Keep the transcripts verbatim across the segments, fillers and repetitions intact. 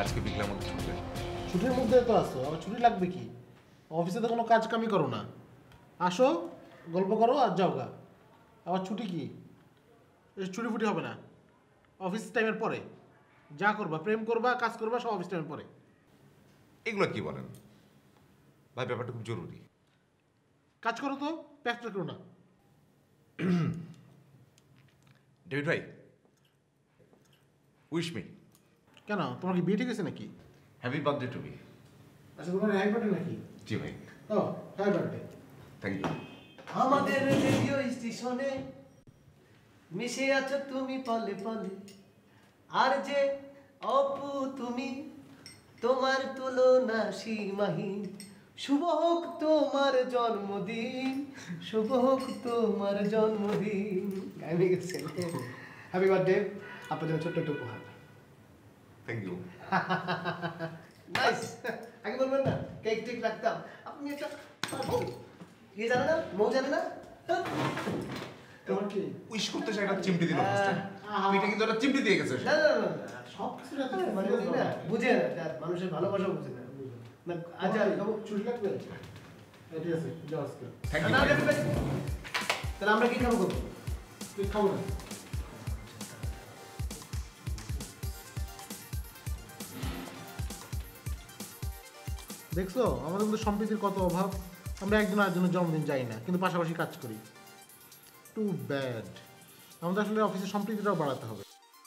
আজকে বিকেলের মধ্যে ছুটবে। ছুটির মধ্যে তো আসো, আবার ছুটি লাগবে কি? অফিসে তো কোনো কাজ কামই করো না, আসো গল্প করো আর যাও গা। আবার ছুটি কি? ছুটি ফুটি হবে না, অফিস টাইমের পরে যা করবা, প্রেম করবা, কাজ করবা, সব অফিস টাইমের পরে। এগুলো কি বলেন ভাই? ব্যাপারটা খুব জরুরি। কাজ করো তো, প্যাকটা করো না। ডেভিড ভাই, উইশ মি। কেন, তোমার কি বিয়ে ঠিক আছে নাকি? Happy birthday to me. আচ্ছা, তোমার হ্যাপি বার্থডে নাকি? জি ভাই। ও, হ্যাপি বার্থডে। Thank you. আমাদের রেডিও স্টেশনে মিশে আছো তুমি পলে পলে, আর যে অপু তুমি, তোমার তুলনা সীমাহীন। শুভ হোক তোমার জন্মদিন, শুভ হোক তোমার জন্মদিন। গাইবে গেছেন। হ্যাপি বার্থডে, আপনার জন্য ছোট্ট একটু উপহার। Thank you. নাইস। আগে বলবেন না কেক টেক রাখতাম, আপনি একটা ইয়ে জানে না, মৌ জানে না। তোমার কি উইশ করতে সে একটা চিমটি দিল। আহা। এটা কিন্তু একটা চিমটি দিয়ে গেছে। না না না, সব কিছু না, মানে বুঝি না, বুঝে না, যার মানুষের ভালোবাসা বুঝে না। না, আচ্ছা, ছুটি লাগবে? ঠিক আছে, যাও আজকে। থ্যাংক না, ইউ। না, না, তাহলে আমরা কি খাবো করবো? তুই খাবো না। দেখছো আমাদের মধ্যে সম্প্রীতির কত অভাব। আমরা একজন আরেকজনের জন্মদিন যাই না, কিন্তু পাশাপাশি কাজ করি। Too bad. আমাদের আসলে অফিসের সম্প্রীতিটাও বাড়াতে হবে।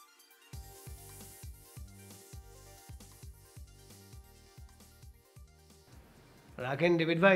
রাখেন ডেভিড ভাই,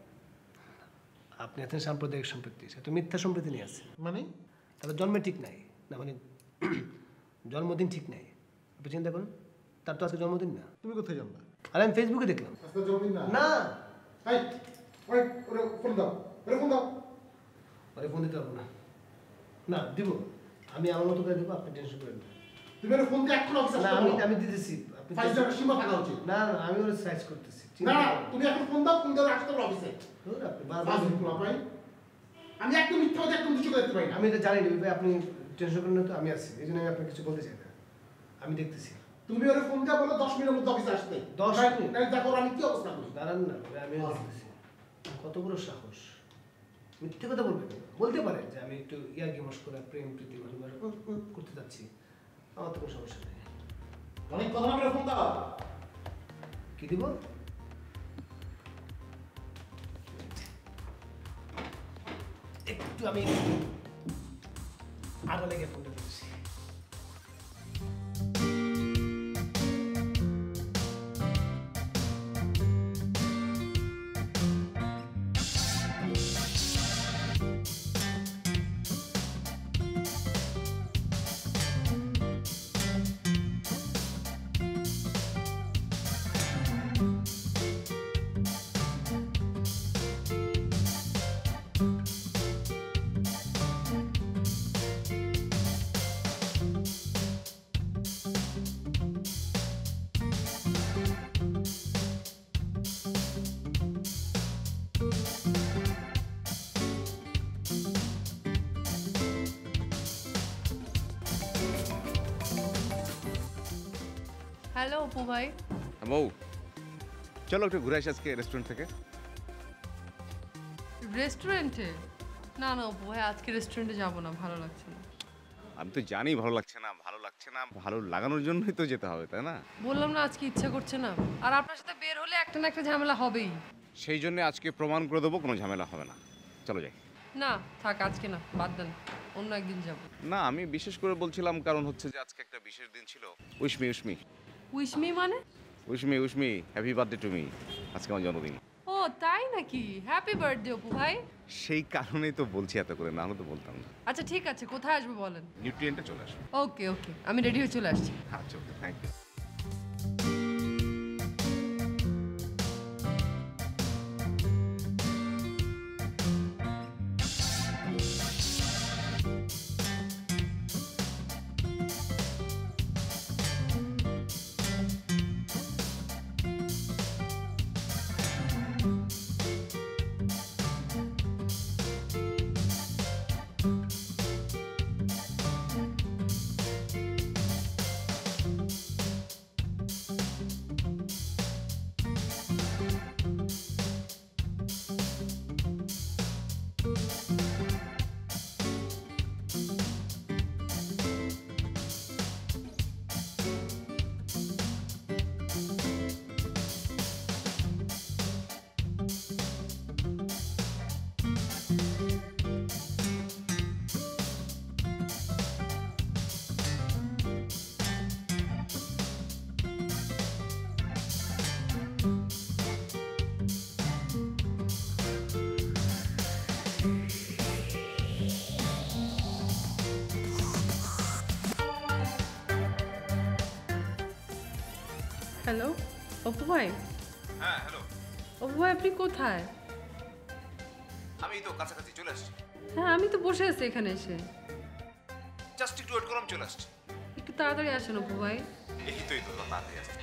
আপনি আছেন সাম্প্রদায়িক সম্পৃক্তি, সে তো মিথ্যা সম্প্রীতি নিয়ে আছে। মানে তারপর জন্মে ঠিক নাই না, মানে জন্মদিন ঠিক নাই। আপনি চিন্তা করুন, তার তো আজকে জন্মদিন না। তুমি কোথায় জানবা? আর আমি ফেসবুকে দেখলাম। আজকে জন্মদিন না? না, এই, ওই, ওরে ফোন দাও, ওরে ফোন দাও। পরে ফোন দিতে পারবো না। না, দিব, আমি আমার মতো করে দেবো, আপনি টেনশন করেন না। তুমি ওরে ফোন দিয়ে এখন অফিসে না, আসতে আমি বলো। আমি দিতেছি, আপনি ফাইভ স্টার সীমা থাকা উচিত। না না, আমি ওর সাইজ করতেছি। না না, তুমি এখন ফোন দাও, ফোন দিয়ে আসতে বলো অফিসে। ধুর, আপনি বারবার বাস দিন ভাই। আমি একদম মিথ্যা কথা একদম কিছু করতে পারি না। আমি এটা জানি ডেভিড ভাই, আপনি টেনশন করেন না তো, আমি আছি, এই জন্য আমি আপনাকে কিছু বলতে চাই না। আমি দেখতেছি। তুমি ওরে ফোন দিয়ে বলো দশ মিনিটের মধ্যে অফিসে আসতে। দশ ভাই, মিনিট? তাহলে দেখো ওর আমি কি অবস্থা করি। দাঁড়ান না, আমি দেখতেছি। কত বড় সাহস, মিথ্যে কথা বলবেন? বলতে পারে যে আমি একটু ইয়ার্কি মস্করা, প্রেম প্রীতি ভালোবাসা উম, উম করতে যাচ্ছি, আমার তো কোনো সমস্যা নেই। অনেক কথা না বলে ফোন দাও। কি দিব? একটু আমি আগে লেগে ফোনটা দিচ্ছি। হ্যালো অপু ভাই। মৌ, চলো একটু ঘুরে আসি আজকে রেস্টুরেন্ট থেকে। রেস্টুরেন্টে? না না অপু ভাই, আজকে রেস্টুরেন্টে যাবো না, ভালো লাগছে না। আমি তো জানি ভালো লাগছে না, ভালো লাগছে না, ভালো লাগানোর জন্যই তো যেতে হবে, তাই না? বললাম না আজকে ইচ্ছা করছে না, আর আপনার সাথে বের হলে একটা না একটা ঝামেলা হবেই। সেই জন্য আজকে প্রমাণ করে দেবো কোনো ঝামেলা হবে না। চলো যাই। না থাক, আজকে না, বাদ দেন, অন্য একদিন যাব। না, আমি বিশেষ করে বলছিলাম কারণ হচ্ছে যে আজকে একটা বিশেষ দিন ছিল। উইশমি উইশমি উইশমি মানে? Wish me wish me happy birthday to me. আজকে আমার জন্মদিন। ও তাই নাকি? হ্যাপি বার্থডে অপু ভাই। সেই কারণেই তো বলছি এত করে, না হলে তো বলতাম না। আচ্ছা ঠিক আছে, কোথায় আসবো বলেন? নিউট্রিয়েন্টে চলে আসো। ওকে ওকে, আমি রেডি হয়ে চলে আসছি। আচ্ছা, okay, thank you. Hello Apu ভাই। হ্যাঁ হ্যালো, অপু ভাই আপনি কোথায়? আমি তো কাছাকাছি চলে আসছি। হ্যাঁ আমি তো বসে আছি এখানে এসে। জাস্ট একটু ওয়েট করো, আমি চলে আসছি। একটু তাড়াতাড়ি আসেন অপু ভাই। এই তো এই তো তাড়াতাড়ি আসছি।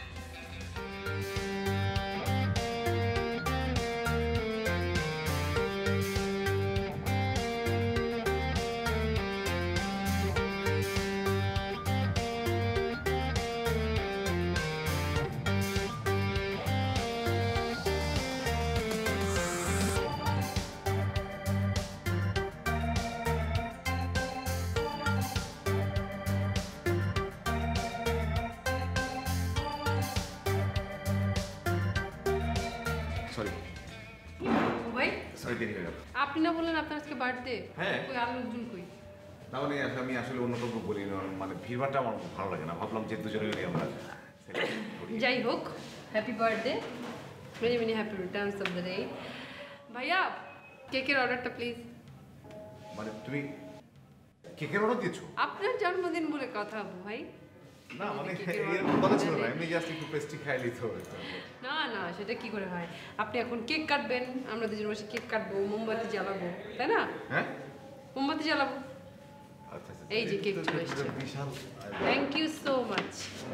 সরি অপু ভাই সরি, দেরি হয়ে গেল। আপনি না বললেন আপনার আজকে বার্থডে? হ্যাঁ। কই আর লোকজন কই? তাহলে আসলে আমি আসলে অন্য কাউকে বলি না, মানে ভিড়ভাড়টা আমার খুব ভালো লাগে না, ভাবলাম যে দুজনে মিলে আমরা celebrate করি। যাই হোক happy birthday, many many happy returns of the day. ভাইয়া কেকের অর্ডারটা প্লিজ। মানে তুমি কেকের অর্ডার দিয়েছো? আপনার জন্মদিন বলে কথা অপু ভাই। না মানে কেকের এরকম order কথা ছিল দিতে না, হবে। এমনি জাস্ট একটু পেস্ট্রি খাইলেই তো হতো। না না সেটা কি করে হয়? আপনি এখন কেক কাটবেন, আমরা দুজন বসে কেক কাটবো, মোমবাতি জ্বালাবো, তাই না? হ্যাঁ মোমবাতি জ্বালাবো। আচ্ছা আচ্ছা, এই যে কেক এটা তো চলে এসছে। বিশাল। Thank you so much.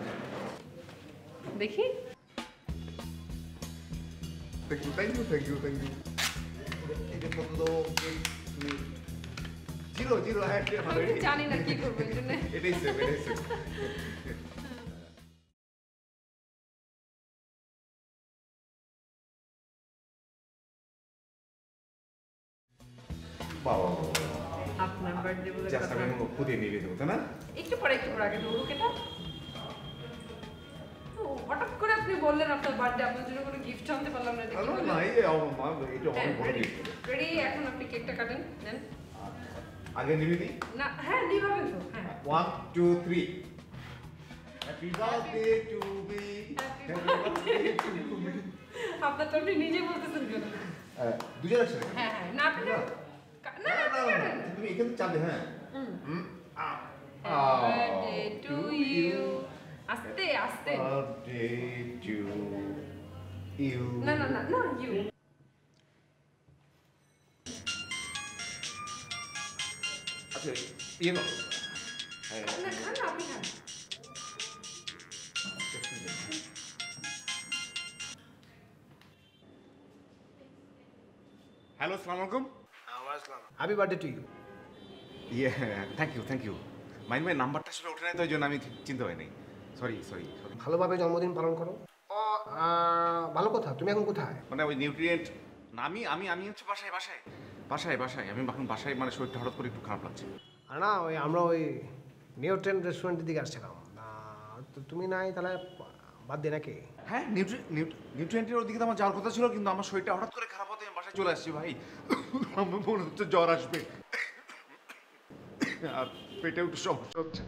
দেখি thank you thank you thank you thank you. এই যে পছন্দ কেক তুমি জিরো জিরো হ্যাঁ এটা ভালো, আমি তো এটাই- জানি না কি করবো এই জন্য। এটাই সেভ এটাই সেভ। বাবা আপনার বার্থডে বলে জাস্ট কথা। আমি খুদে নিয়ে যেতে হতো না। একটু পরে একটু পরে আগে দৌড়ুক এটা। ও, হঠাৎ করে আপনি বললেন আপনার বার্থডে, আপনার জন্য কোনো গিফট আনতে পারলাম না। না না এই আমার মা এটা অনেক বড় রেডি gift। রেডি, এখন আপনি কেকটা কাটেন দেন। আগে নিবি নি না হ্যাঁ নিভাবেন তো, হ্যাঁ। One two three. Happy birthday to me, Happy happy birthday to me. আপনার তো আপনি নিজে বলতেছেন কেন? দুজন একসাথে। হ্যাঁ হ্যাঁ না আপনি না না না না না, তুমি এখানে চাপবে। হ্যাঁ হুম। হুম বার্থডে টু ইউ। আস্তে আস্তে। Birthday to you. না না না না ইউ। আচ্ছা ইয়ে করো। হ্যাঁ না খান না, আপনি খান। হ্যালো আসসালামু আলাইকুম। Happy birthday to you. ইয়ে thank you thank you. Mind my নাম্বারটা আসলে ওঠে নাই তো, ওই জন্য আমি ঠিক চিনতে পারিনি। Sorry sorry sorry. ভালোভাবে জন্মদিন পালন করো। ও আহ, ভালো কথা, তুমি এখন কোথায়? মানে ওই নিউট্রিয়েন্ট না, আমি আমি আমি হচ্ছে বাসায় বাসায় বাসায় বাসায় আমি এখন বাসায়, মানে শরীরটা হঠাৎ করে একটু খারাপ লাগছে। আর না ওই আমরা ওই নিউ ট্রেন রেস্টুরেন্টের দিকে আসছিলাম। আহ, তো তুমি নাই তাহলে বাদ দিয়ে নাকি? হ্যাঁ নিউট্রি নিউট্রিয়েন্টের ওদিকে তো আমার যাওয়ার কথা ছিল, কিন্তু আমার শরীরটা হঠাৎ করে খারাপ হতে আমি বাসায় চলে আসছি ভাই। আমার মনে হচ্ছে জ্বর আসবে আর পেটেও একটু সমস্যা হচ্ছে।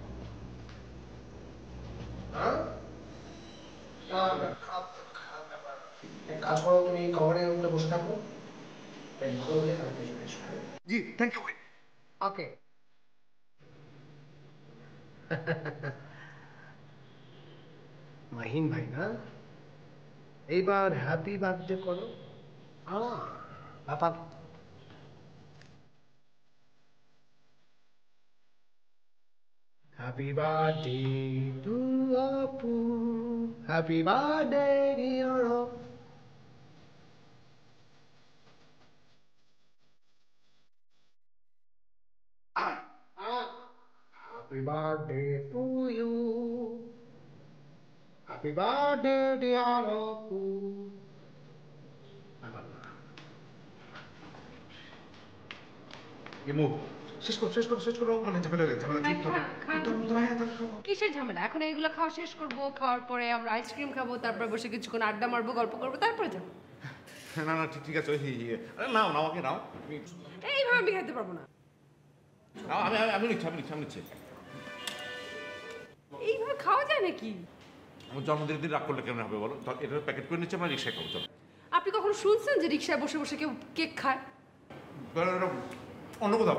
কাজ করো, তুমি কভারের উপরে বসে থাকো। জি থ্যাংক ইউ ভাই। ওকে। মাহিন ভাই না, এইবার হ্যাপি বার্থডে করো। বাবা হ্যাপি বার্থডে টু আপু, happy birthday dear. Happy birthday to you. Happy birthday dear Apu. ইমু শেষ করো শেষ করো শেষ করো, মানে ঝামেলা হয়ে ঝামেলা ঠিক খান, খান। তো তো হ্যাঁ তো খাও। কিসের ঝামেলা? এখন এগুলো খাওয়া শেষ করবো, খাওয়ার পরে আমরা আইসক্রিম খাবো, তারপর বসে কিছুক্ষণ আড্ডা মারবো, গল্প করবো, তারপরে যাবো। না না ঠিক ঠিক আছে, ওই ইয়ে, আরে নাও নাও আমাকে নাও। তুমি এইভাবে আমি খেতে পারবো না। নাও, আমি আমি আমি নিচ্ছি আমি নিচ্ছি আমি নিচ্ছি। এইভাবে খাওয়া যায় নাকি? আমার জন্মদিনের দিন রাগ করলে কেমন হবে বলো? তো এটা প্যাকেট করে নিচ্ছে, আমরা রিক্সায় খাবো। চলো আপনি কখনো শুনছেন যে রিক্সায় বসে বসে কেউ কেক খায়? অন্য কোথাও।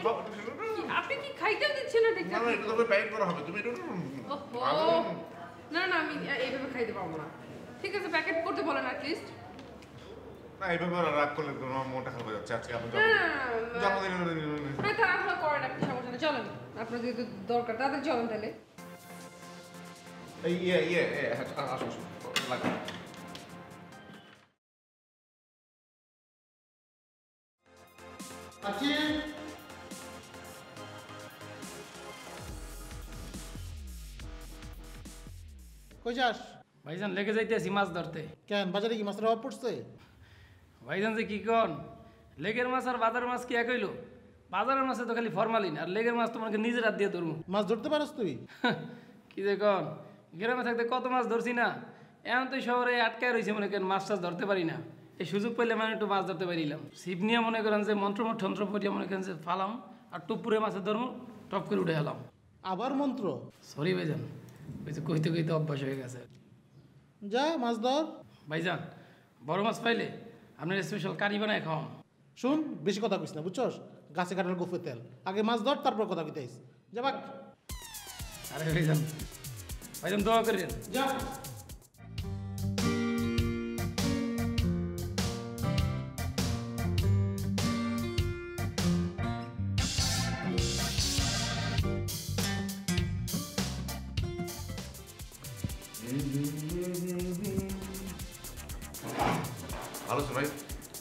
আপনি কি খাইতেও দিচ্ছেন না না ঠিকঠাক? না এটা তো প্যাকেট করা হবে, তুমি এটা ওহো, না না আমি এইভাবে খাইতে পারবো না। ঠিক আছে প্যাকেট করতে বলেন অ্যাটলিস্ট। না এইভাবে ওরা রাগ করলে তো আমার মনটা খারাপ হয়ে যাচ্ছে আজকে আপনি না না না জন্মদিন হ্যাঁ তাড়াহুড়ো করেন আপনি, সমস্যা নেই, চলেন আপনার যেহেতু দরকার তাদের চলেন তাহলে। এই ইয়ে ইয়ে আসো আসো লাগবে আছি। কই যাস? ভাইজান লেগে যাইতেছি মাছ ধরতে। কেন বাজারে কি মাছের অভাব পড়ছে? ভাইজান যে কি কন, লেগের মাছ আর বাজারের মাছ কি এক হইলো? বাজারের মাছে তো খালি ফরমালিন, আর লেগের মাছ তোমাকে নিজের হাত দিয়ে ধরবো। মাছ ধরতে পারস তুই? কি যে কন, গ্রামে থাকতে কত মাছ ধরছি না, এখন তো শহরে আটকায় রয়েছে মনে করেন, মাছ টাছ ধরতে পারি না। এই সুযোগ পেলে মানে একটু মাছ ধরতে পারিলাম। ছিপ নিয়ে মনে করেন যে মন্ত্রমঠ তন্ত্র পড়িয়া মনে করেন যে ফালাম, আর টুপুরে মাছের ধর্ম টপ করে উঠে এলাম। আবার মন্ত্র? সরি ভাইজান, ওই যে কইতে কইতে অভ্যাস হয়ে গেছে। যা মাছ ধর। ভাইজান বড় মাছ পাইলে আপনার স্পেশাল কারি বানায় খাওয়াম। শুন, বেশি কথা কইস না বুঝছস? গাছে কাটার গোফে তেল, আগে মাছ ধর তারপর কথা কইতাইস। যা বাক। আরে ভাইজান, ভাইজান দোয়া করেন। যা। ভালো তো ভাই।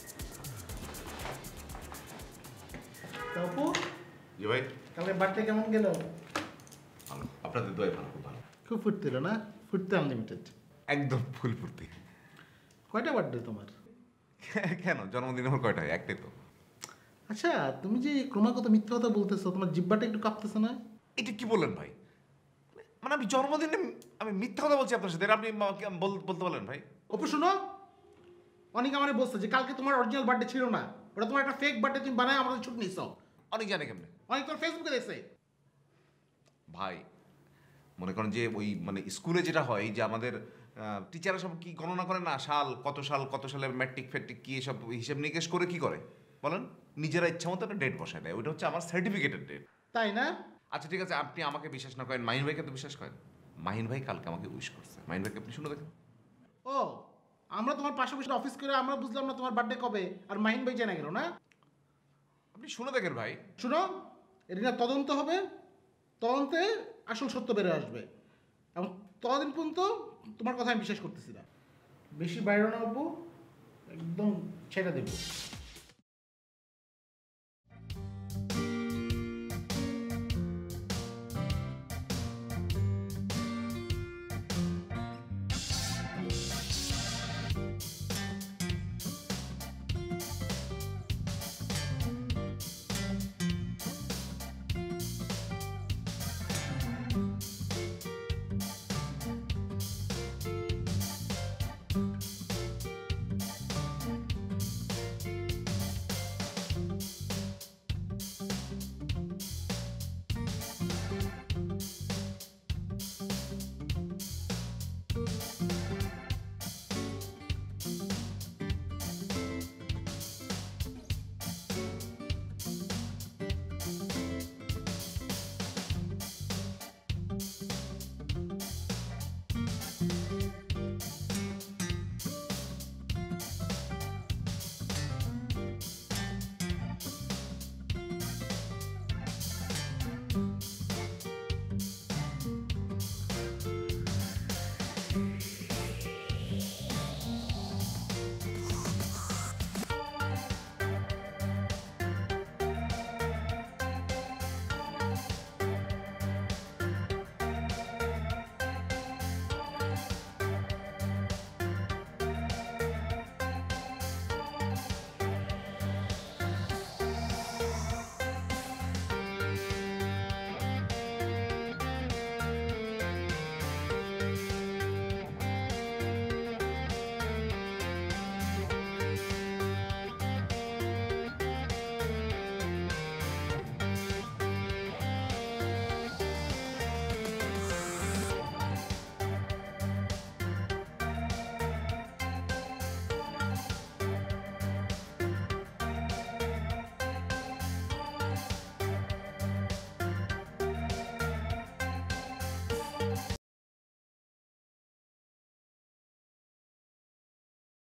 তাপু, জি ভাই কালকে বার্থডে কেমন গেল? ভালো, আপনাদের দোয়াই ভালো, খুব ভালো। খুব ফুটছিল না? ফুটতে আনলিমিটেড। একদম ফুল ফুর্তি। কয়টা বার্থডে তোমার? কেন জন্মদিন আমার কয়টা? একটাই তো। আচ্ছা, তুমি যে ক্রমাগত মিথ্যা কথা বলতেছো, তোমার জিব্বাটা একটু কাঁপতেছে না? এটা কি বললেন ভাই? মানে আমি জন্মদিনে আমি মিথ্যা কথা বলছি আপনার সাথে, এটা আপনি আমাকে বল- বলতে বলেন ভাই? অপু শোনো, অনেক আমারে বলছে যে কালকে তোমার অরিজিনাল বার্থডে ছিল না, ওটা তোমার একটা ফেক বার্থডে, তুমি বানায় আমাদের ছুট নিছো। অনেক জানে কেমনে অনেক তোমার ফেসবুকে দেখছে। ভাই। মনে করেন যে ওই মানে স্কুলে যেটা হয় যে আমাদের টিচাররা সব কি গণনা করে না, সাল কত সাল কত সালের ম্যাট্রিক ফ্যাট্রিক কি এসব হিসেব নিকেশ করে কি করে বলেন, নিজেরা ইচ্ছা মতো একটা ডেট বসায় দেয়, ওইটা হচ্ছে আমার সার্টিফিকেটের ডেট। তাই না? আচ্ছা ঠিক আছে, আপনি আমাকে বিশ্বাস না করেন, মাহিন ভাইকে তো বিশ্বাস করেন। মাহিন ভাই কালকে আমাকে উইশ করছে, মাহিন ভাইকে আপনি শুনে দেখেন। ও, আমরা তোমার পাশে বসে অফিস করে আমরা বুঝলাম না তোমার বার্থডে কবে, আর মাহিন ভাই জানা গেল না? আপনি শুনে দেখেন ভাই। শুনো, এটা না তদন্ত হবে, তদন্তে আসল সত্য বেরো আসবে, এবং ততদিন পর্যন্ত তোমার কথা আমি বিশ্বাস করতেছি না। বেশি বাইরে না অপু, একদম ছেড়ে দেবো।